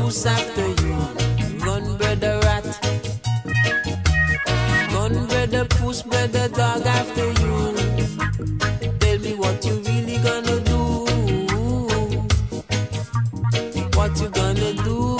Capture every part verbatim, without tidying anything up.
loose after you. Run, brother rat. Run, brother puss, brother dog after you. Tell me what you really gonna do. What you gonna do?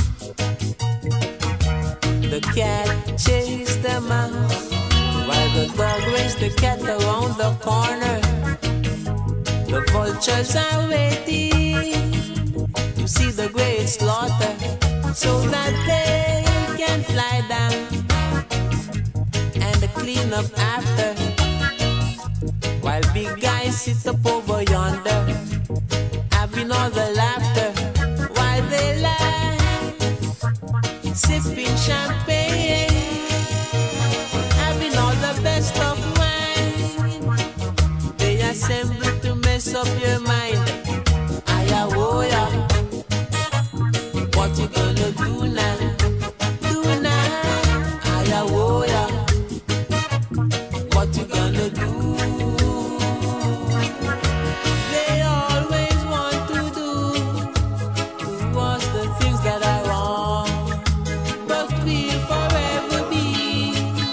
The cat chased the mouse, while the dog raced the cat around the corner. The vultures are waiting to see the great slaughter, so that they can fly down and clean up after. While big guys sit up over yonder, having all the laughter, while they lie, sipping champagne, having all the best of wine. They assemble to mess up your mind. Ayawoya, what you gonna do now? Do now, ayawoya, what you gonna do? They always want to do to us the things that are wrong, but we'll forever be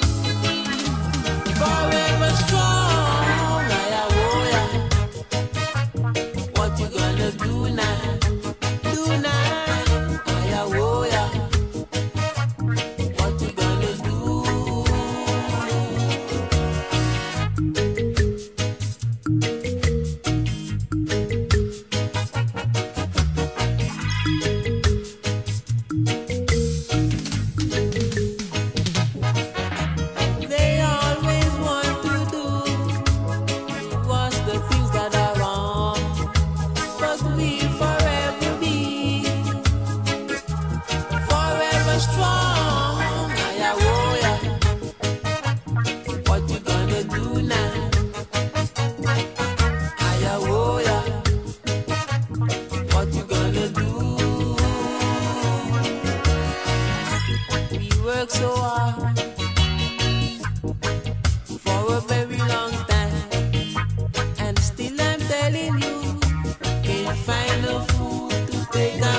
forever strong. Ayawoya, what you gonna do now? Do now, ayawoya, what you gonna do? They always want to do to us the things that are wrong, but we'll forever be forever strong. Ayawoya, what you gonna do now? Ayawoya, what you gonna do? We work so hard for a very long time, and still I'm telling you, can't find no food to take